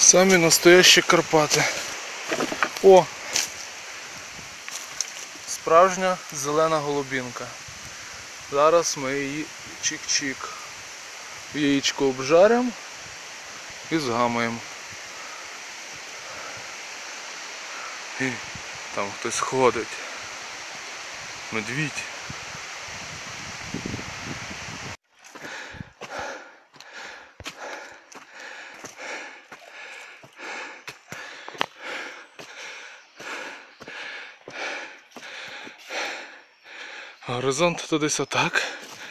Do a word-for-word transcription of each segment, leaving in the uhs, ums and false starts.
Самі настоящі Карпати. О! Справжня зелена голубінка. Зараз ми її чик-чик. Яєчко обжаримо і згамаємо. І там хтось ходить. Медвідь. Горизонт то десь отак.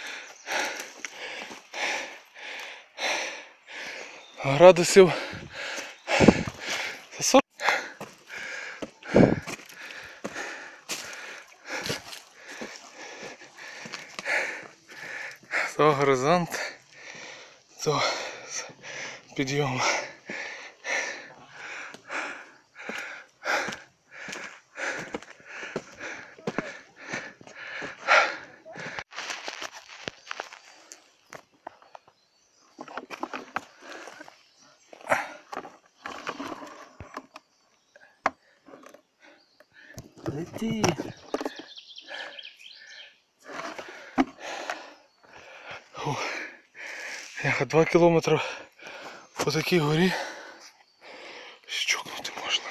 Градусів сорок. То горизонт, то підйом. Лети. Яха, два кілометри по такій горі щукнути можна.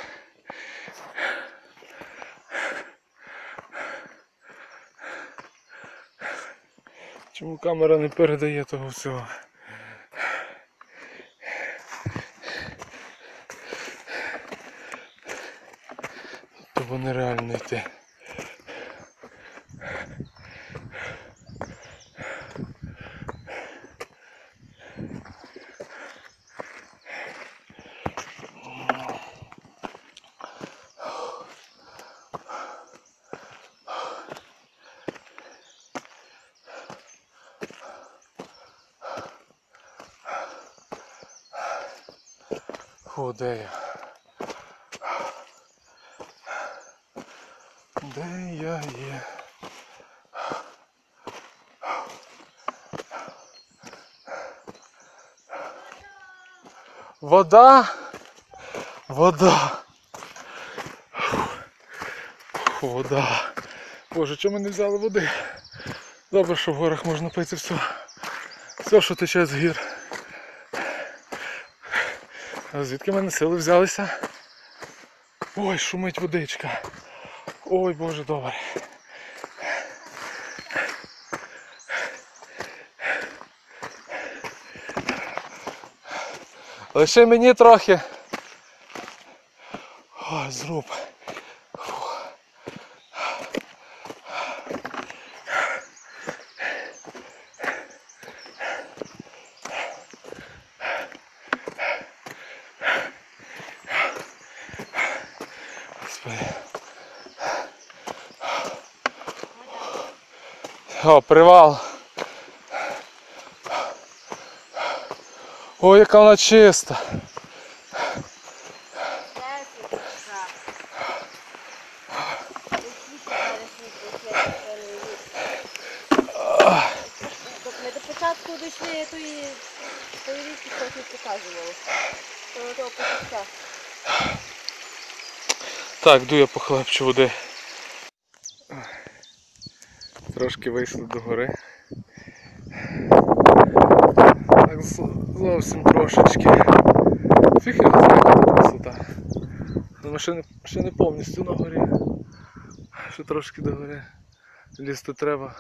Чому камера не передає того всього? Тобто нереально йти. О, де я? Де я є? Вода! Вода! Вода! Боже, чому ми не взяли води? Добре, що в горах можна пити все. Все, що тече з гір. А звідки в мене сили взялися? Ой, шумить водичка. Ой, Боже, добре. Лише мені трохи. Ой, зруб. О, привал. Ой, яка вона чиста. Ми до початку дійшли тої річки, що не показували. До того початку. Так, йду я похлебчу води. Трошки вийшли до гори. Так, зовсім трошечки. Фіг його знає, яка висота. Ми ще не, ще не повністю на горі. Ще трошки до гори. Лізти треба.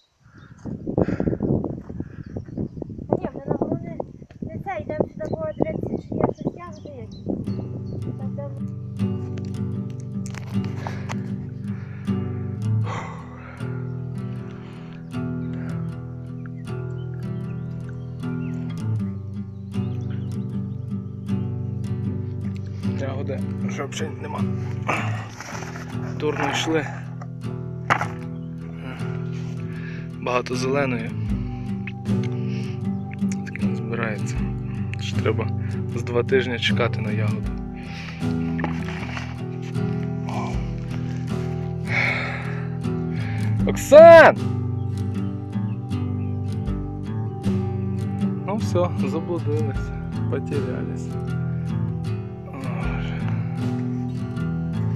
Ні, вже на гору не, не це, йдемо сюди, бо дивитися, чи є щось ягоди які. Так, там... Ягоди вже взагалі нема. Дурно йшли. Багато зеленої. Таке не збирається. Ще треба з два тижні чекати на ягоду. Оксан! Ну все, заблудились, потерялись.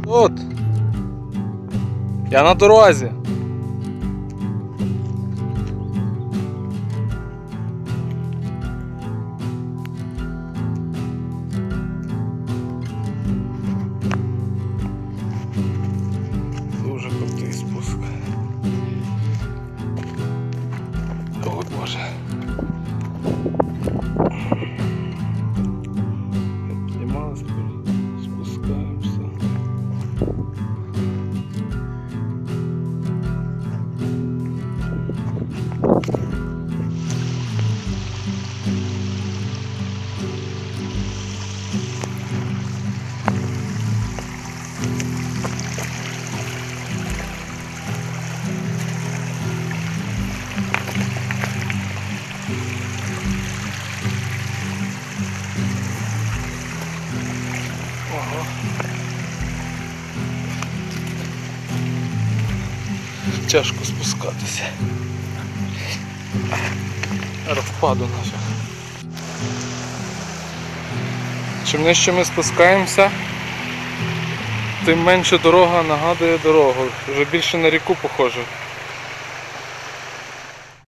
От. Я на дорозі. Дуже крутий спуск. О Боже. Піднімалися, спускаємося. Ого. Тяжко спускатися. Зараз впаду нафіг. Чим нижче ми спускаємося, тим менше дорога нагадує дорогу. Вже більше на ріку похоже.